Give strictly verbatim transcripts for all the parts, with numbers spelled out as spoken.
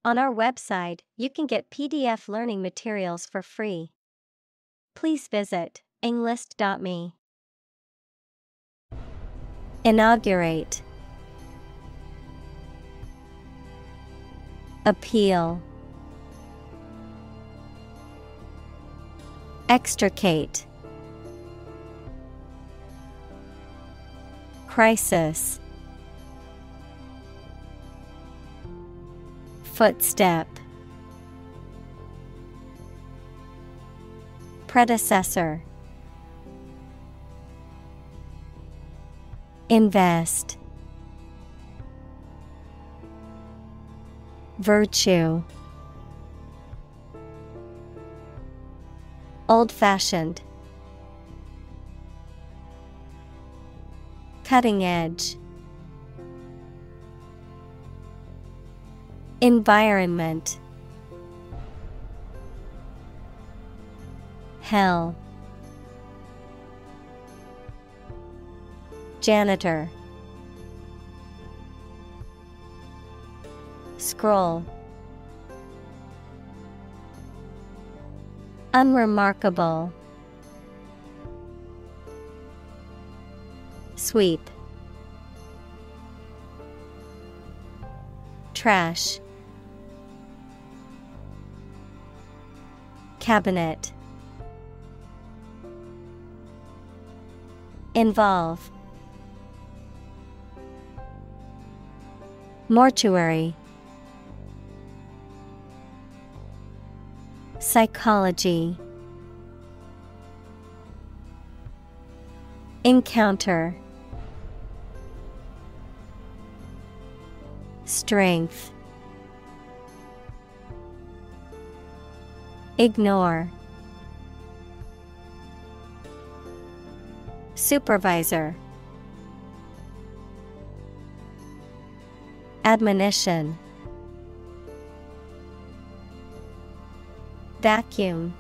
On our website, you can get P D F learning materials for free. Please visit englist dot me. Inaugurate. Appeal. Extricate. Crisis. Footstep. Predecessor. Invest. Virtue. Old-fashioned. Cutting edge. Environment. Hell. Janitor. Scroll. Unremarkable. Sweep. Trash. Cabinet. Involve. Mortuary. Psychology. Encounter. Strength. Ignore. Supervisor. Admonition. Vacuum.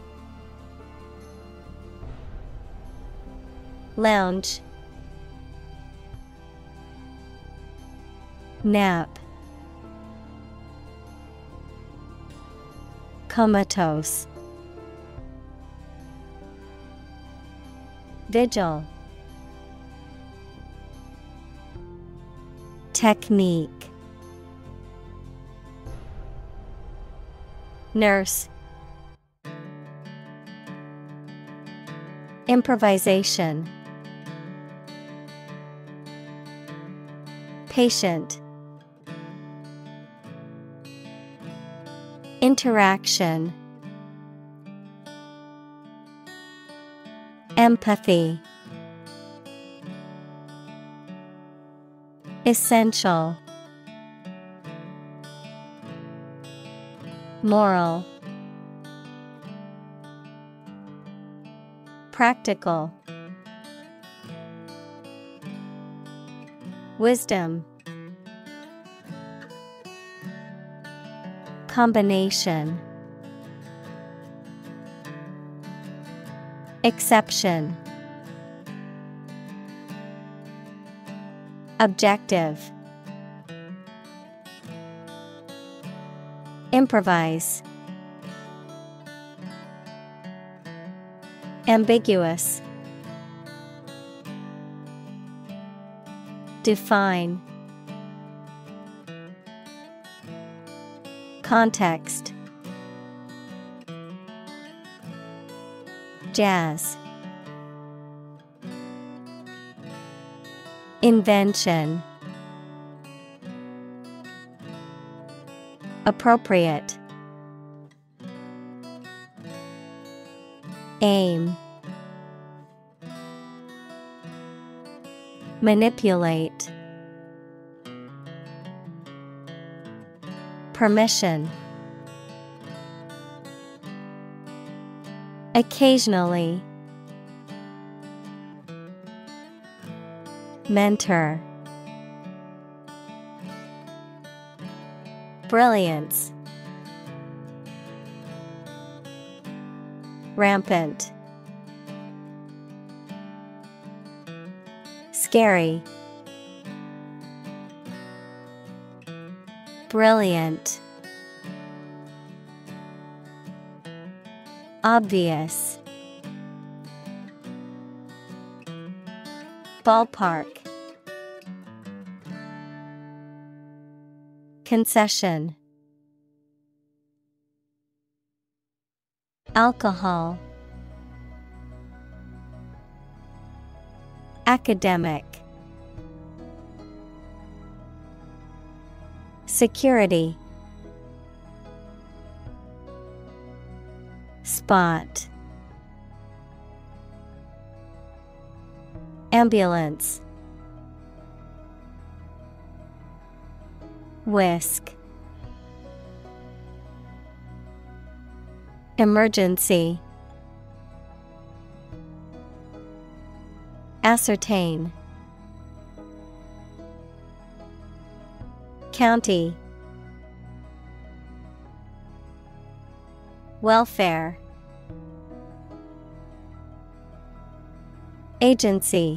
Lounge. Nap. Comatose. Vigil. Technique. Nurse. Improvisation. Patient. Interaction. Empathy. Essential. Moral. Practical. Wisdom. Combination. Exception. Objective. Improvise. Ambiguous. Define. Context. Jazz. Invention. Appropriate. Aim. Manipulate. Permission. Occasionally. Mentor. Brilliance. Rampant. Scary. Brilliant. Obvious. Ballpark. Concession. Alcohol. Academic. Security. Spot. Ambulance. Whisk. Emergency. Ascertain. County. Welfare. Agency.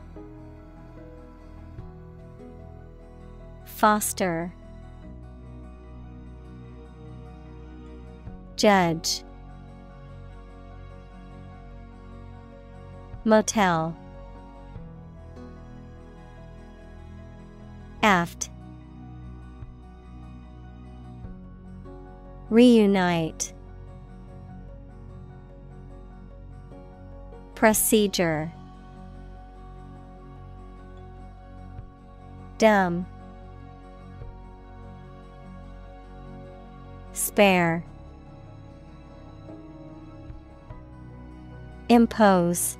Foster. Judge. Motel. Aft. Reunite. Procedure. Dumb. Spare. Impose.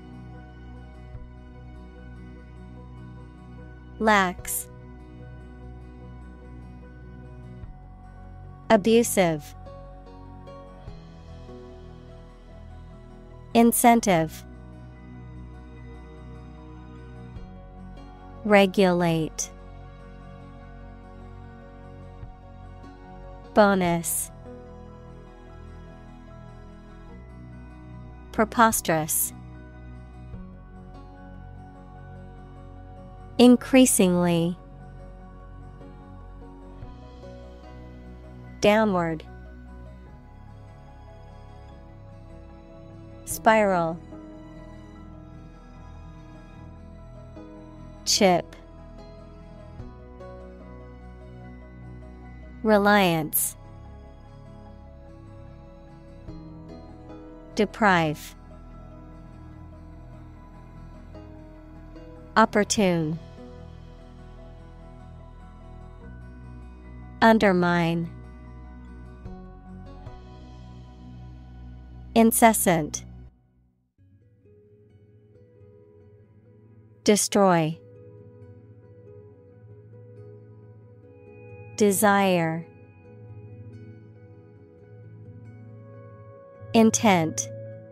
Lax. Abusive. Incentive. Regulate. Bonus. Preposterous. Increasingly. Downward. Spiral. Chip. Reliance. Deprive. Opportune. Undermine. Incessant. Destroy. Desire. Intent.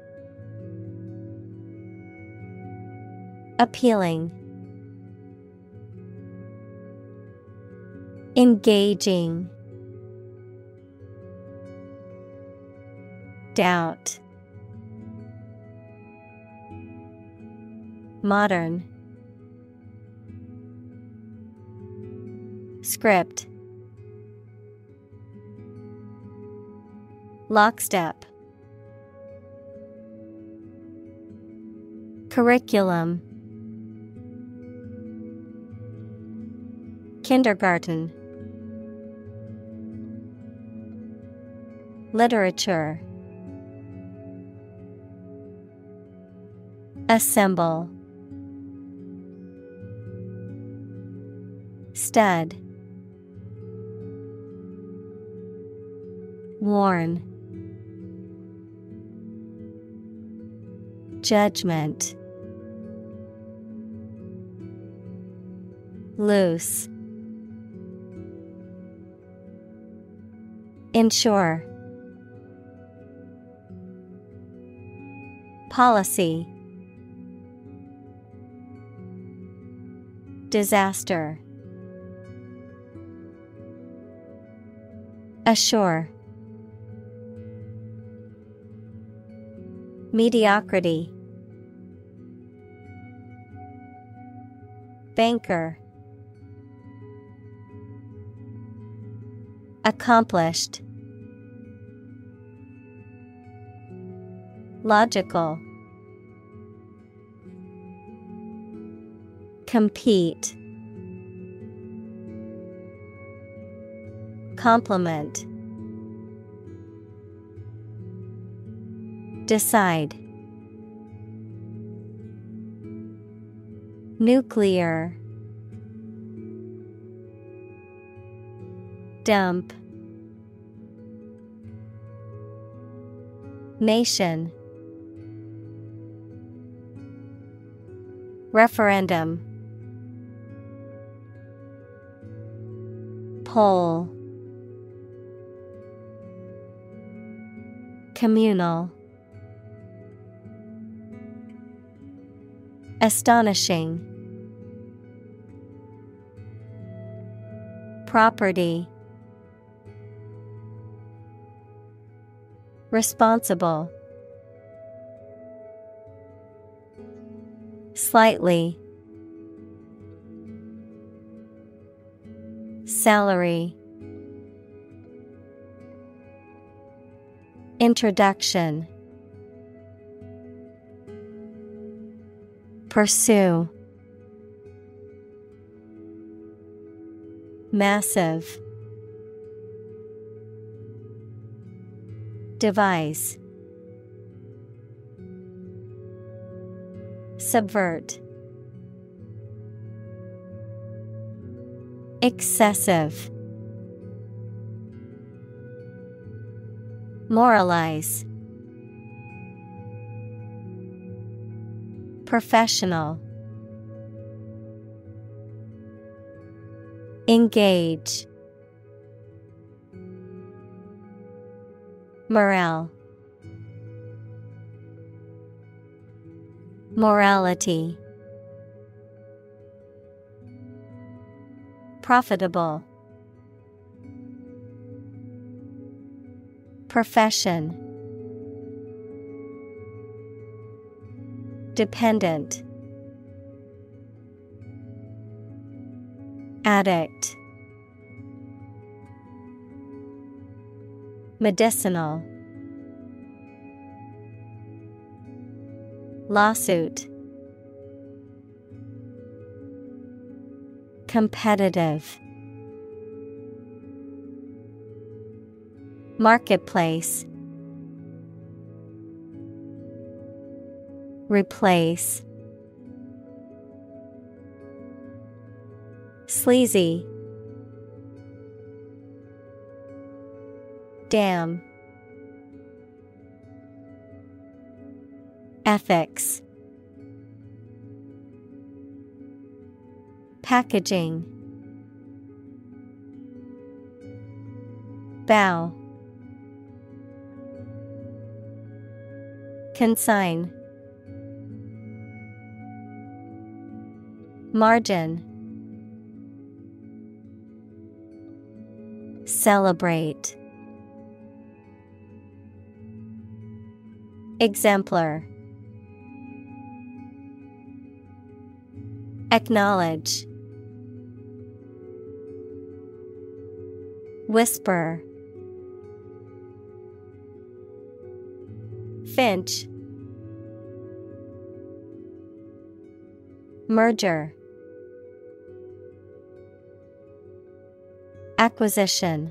Appealing. Engaging. Doubt. Modern. Script. Lockstep. Curriculum. Kindergarten. Literature. Assemble. Stud. Warn. Judgment. Loose. Ensure. Policy. Disaster. Assure. Mediocrity. Banker. Accomplished. Logical. Compete. Complement. Decide. Nuclear. Dump. Nation. Referendum. Poll. Communal. Astonishing. Property. Responsible. Slightly. Salary. Introduction. Pursue. Massive. Devise. Subvert. Excessive. Moralize. Professional. Engage. Morale. Morality. Profitable. Profession. Dependent. Addict. Medicinal. Lawsuit. Competitive. Marketplace. Replace. Sleazy. Dam. Ethics. Packaging. Bow. Consign. Margin. Celebrate. Exemplar. Acknowledge. Whisper. Finch. Merger. Acquisition.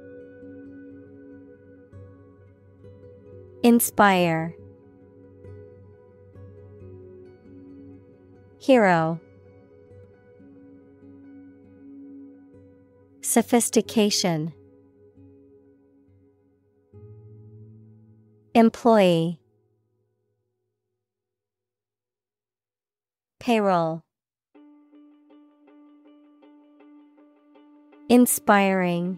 Inspire. Hero. Sophistication. Employee. Payroll. Inspiring.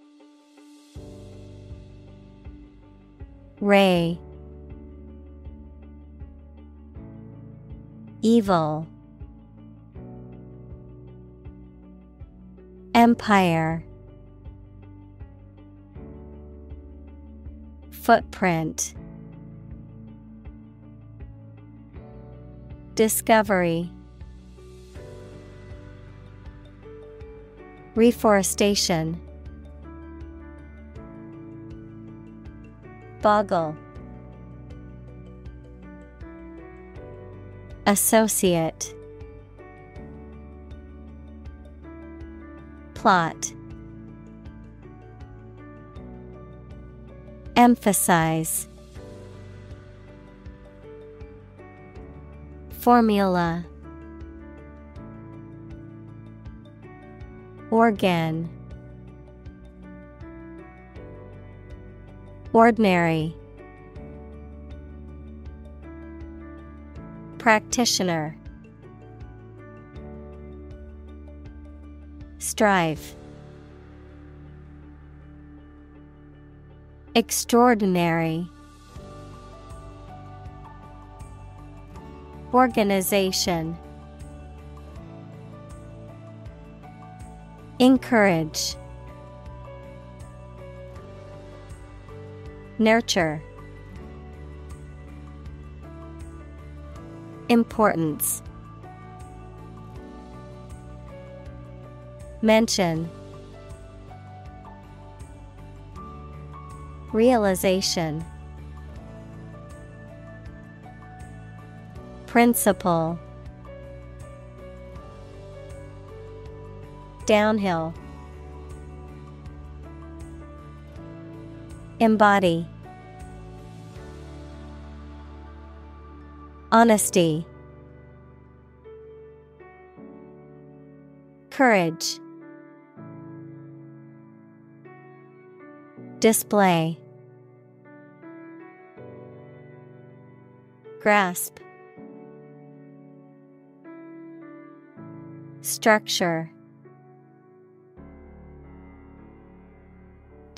Ray. Evil. Empire. Footprint. Discovery. Reforestation. Boggle. Associate. Plot. Emphasize. Formula. Organ. Ordinary. Practitioner. Strive. Extraordinary. Organization. Encourage. Nurture. Importance. Mention. Realization. Principle. Downhill. Embody. Honesty. Courage. Display. Grasp. Structure.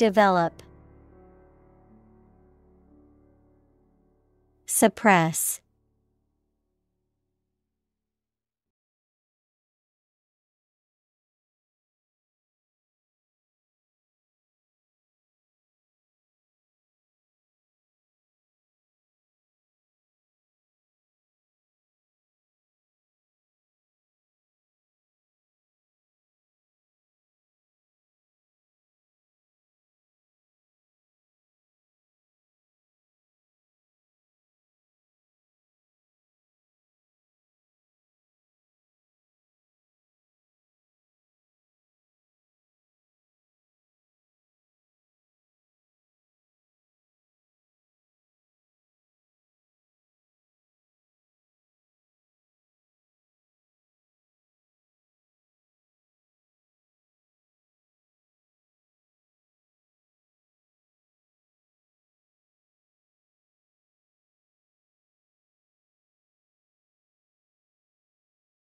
Develop. Suppress.